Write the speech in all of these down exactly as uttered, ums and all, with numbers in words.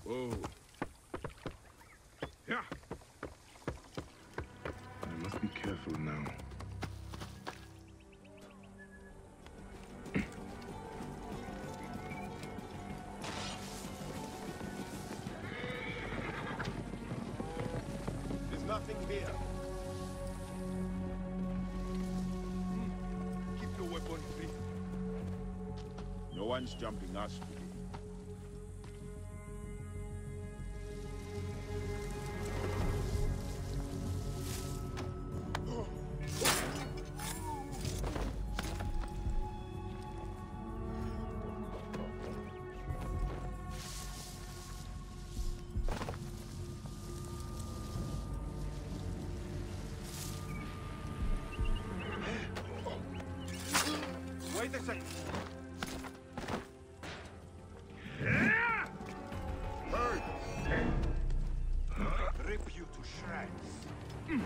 Whoa. Yeah. I must be careful now. There's nothing here. Keep your weapon free. No one's jumping us today. Wait a second. Rip you to shreds.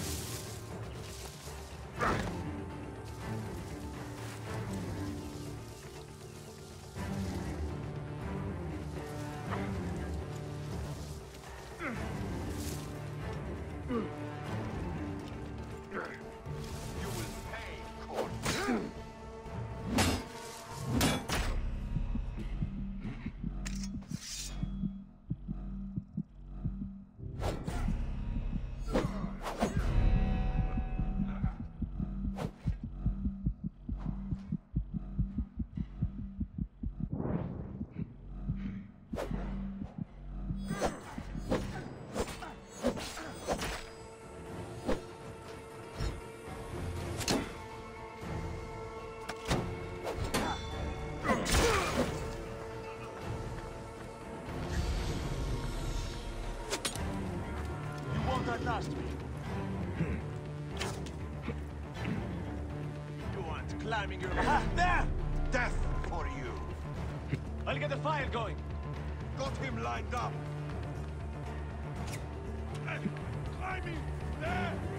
You will pay, Court. That last week. You want climbing your... Aha! There! Death for you. I'll get the fire going. Got him lined up. Climbing! There!